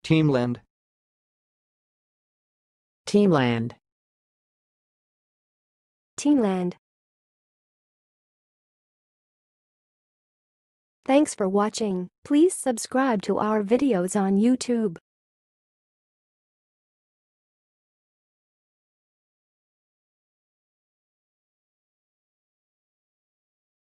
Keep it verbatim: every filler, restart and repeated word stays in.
Teamland. Teamland. Teamland. Thanks for watching. Please subscribe to our videos on YouTube.